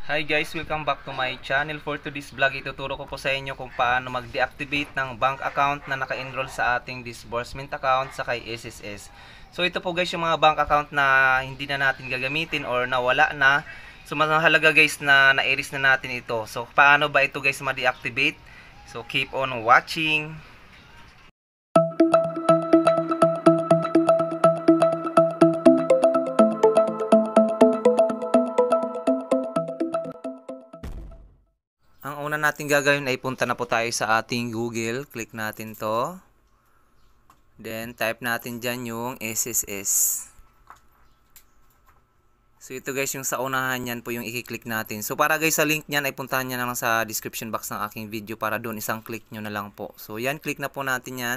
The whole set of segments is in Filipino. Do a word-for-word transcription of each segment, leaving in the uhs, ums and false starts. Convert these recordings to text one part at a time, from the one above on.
Hi guys, welcome back to my channel. For today's vlog, ituturo ko po sa inyo kung paano mag-deactivate ng bank account na naka-enroll sa ating disbursement account sa kay S S S. So ito po guys yung mga bank account na hindi na natin gagamitin or nawala na. So mas mahalaga guys na na-erase na natin ito. So paano ba ito guys ma-deactivate? So keep on watching. Ang una natin gagawin ay punta na po tayo sa ating Google. Click natin to. Then, type natin dyan yung S S S. So, ito guys, yung sa unahan yan po yung i-click natin. So, para guys sa link nyan ay puntahan nyo na lang sa description box ng aking video para doon isang click nyo na lang po. So, yan, click na po natin yan.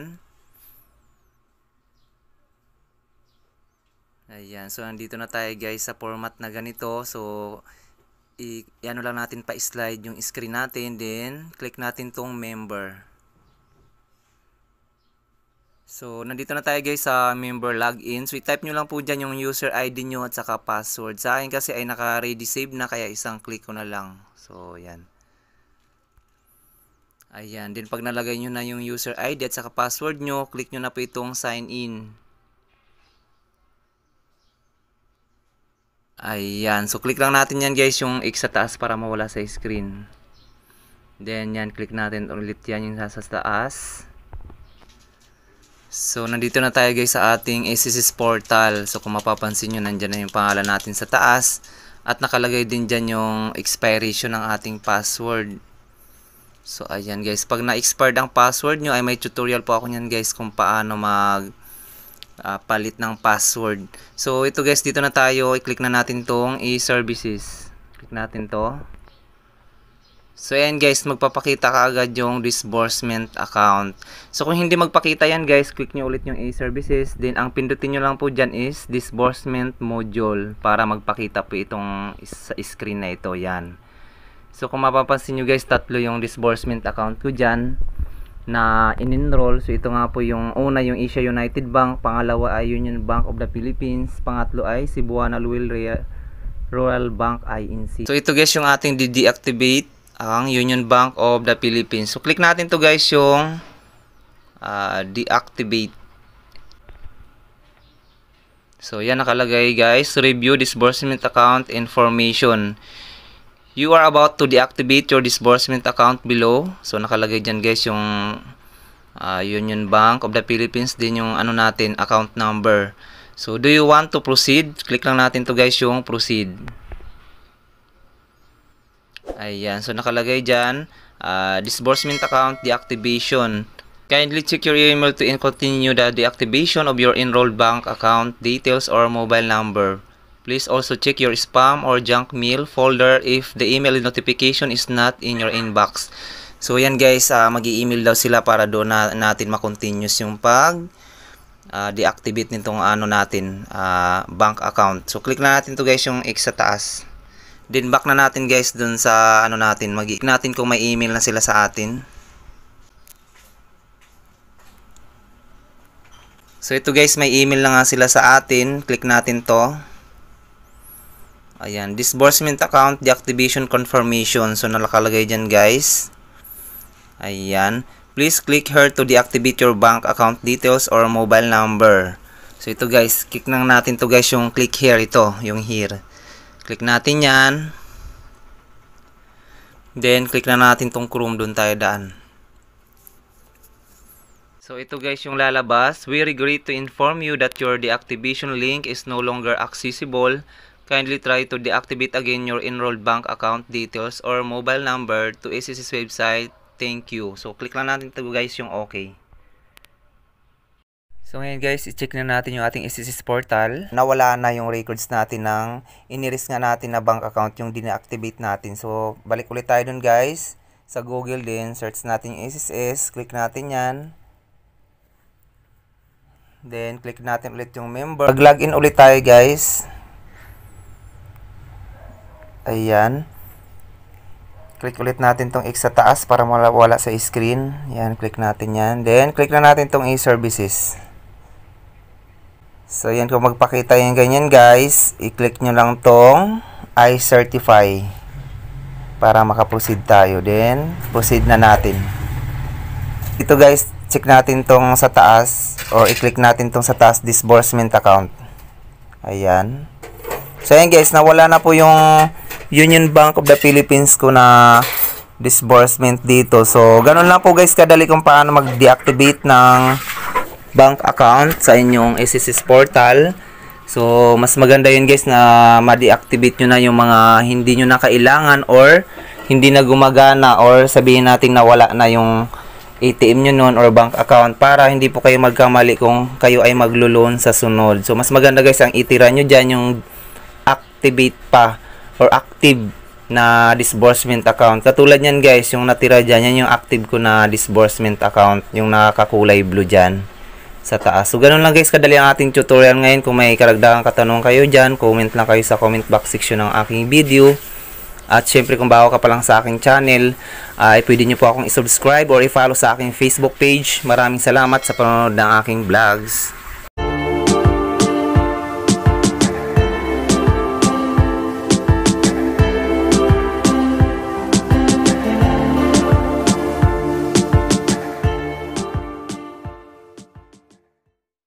Ayan. So, nandito na tayo guys sa format na ganito. So, i-ano lang natin pa-slide yung screen natin, then click natin tong member. So nandito na tayo guys sa member login. So i-type nyo lang po dyan yung user I D nyo at saka password. Sa akin kasi ay naka-ready save na kaya isang click ko na lang. So yan. Ayan, then pag nalagay nyo na yung user I D at saka password nyo, click nyo na po itong sign in. Ayan. So, click lang natin yan guys, yung X sa taas para mawala sa screen. Then, yan. Click natin ulit yan yung sa taas. So, nandito na tayo guys sa ating S S S portal. So, kung mapapansin nyo, nandyan na yung pangalan natin sa taas. At nakalagay din dyan yung expiration ng ating password. So, ayan guys. Pag na-expired ang password nyo, ay may tutorial po ako nyan guys kung paano mag... Uh, palit ng password. So ito guys, dito na tayo, i-click na natin tong e-services. Click natin to. So ayan guys, magpapakita kaagad yung disbursement account. So kung hindi magpakita yan guys, click nyo ulit yung e-services. Then ang pindutin nyo lang po dyan is disbursement module para magpakita po itong sa screen na ito. Yan. So kung mapapansin nyo guys, tatlo yung disbursement account ko dyan na in-enroll. So ito nga po yung una, yung Asia United Bank, pangalawa ay Union Bank of the Philippines, pangatlo ay Cebuana Luil Rural Bank I N C. So ito guys yung ating de-deactivate ang Union Bank of the Philippines. So click natin to guys yung uh, deactivate. So yan nakalagay guys, review disbursement account information. You are about to deactivate your disbursement account below. So nakalagay dyan guys yung uh, Union Bank of the Philippines, din yung ano natin, account number. So do you want to proceed? Click lang natin to guys yung proceed. Ayan, so nakalagay dyan uh, disbursement account deactivation. Kindly check your email to continue the deactivation of your enrolled bank account details or mobile number. Please also check your spam or junk mail folder if the email notification is not in your inbox. So yan guys, uh, mag-i-email daw sila para doon na, natin ma-continuous yung pag uh, deactivate nitong ano natin, uh, bank account. So click na natin to guys yung X sa taas. Then back na natin guys doon sa ano natin, mag-i-check natin kung may email na sila sa atin. So ito guys, may email na nga sila sa atin. Click natin to. Ayan, disbursement account deactivation confirmation. So nalakalagay dyan guys. Ayan, please click here to deactivate your bank account details or mobile number. So ito guys, click lang natin to guys yung click here, ito yung here. Click natin yan. Then click na natin tong Chrome, doon tayo daan. So ito guys yung lalabas. We regret to inform you that your deactivation link is no longer accessible. Kindly try to deactivate again your enrolled bank account details or mobile number to S S S website. Thank you. So click lang natin ito guys yung okay. So ngayon guys, i-check na natin yung ating S S S portal. Nawala na yung records natin ng iniris nga natin na bank account yung dina-activate natin. So balik ulit tayo dun guys. Sa Google din, search natin yung S S S. Click natin yan. Then click natin ulit yung member. Mag-login ulit tayo guys. Ayan. Click ulit natin tong X sa taas para mawala sa screen. Yan, click natin yan. Then, click na natin tong e-services. So, yan, kung magpakita yung ganyan guys, i-click nyo lang tong I certify. para makaproceed tayo. Then, proceed na natin. Ito guys, check natin tong sa taas or i-click natin tong sa taas disbursement account. Ayan. So ayan guys, nawala na po yung Union Bank of the Philippines ko na disbursement dito. So ganun lang po guys kadali kung paano mag-deactivate ng bank account sa inyong S S S portal. So mas maganda yun guys na ma-deactivate nyo na yung mga hindi nyo na kailangan or hindi na gumagana or sabihin natin na wala na yung A T M nyo nun or bank account para hindi po kayo magkamali kung kayo ay maglo-loan sa sunod. So mas maganda guys ang itira nyo dyan yung activate pa or active na disbursement account. Katulad yan guys, yung natira dyan, yan yung active ko na disbursement account, yung nakakulay blue dyan sa taas. So ganun lang guys kadali ang ating tutorial ngayon. Kung may karagdagang katanungan kayo dyan, comment lang kayo sa comment box section ng aking video. At syempre kung bago ka pa lang sa aking channel, ay uh, pwede nyo po akong i-subscribe or i-follow sa aking Facebook page. Maraming salamat sa panonood ng aking vlogs.